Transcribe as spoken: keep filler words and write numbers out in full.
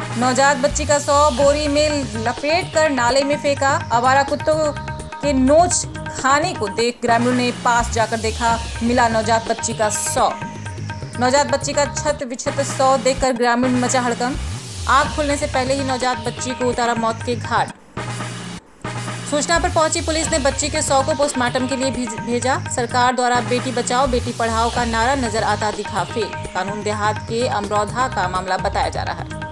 नवजात बच्ची का शव बोरी में लपेट कर नाले में फेंका। आवारा कुत्तों के नोच खाने को देख ग्रामीणों ने पास जाकर देखा, मिला नवजात बच्ची का शव। नवजात बच्ची का छत विक्षत शव देखकर ग्रामीण में मचा हड़कंप। आग खुलने से पहले ही नवजात बच्ची को उतारा मौत के घाट। सूचना पर पहुंची पुलिस ने बच्ची के शव को पोस्टमार्टम के लिए भेजा। सरकार द्वारा बेटी बचाओ बेटी पढ़ाओ का नारा नजर आता दिखा फेल। कानून देहात के अमरौधा का मामला बताया जा रहा है।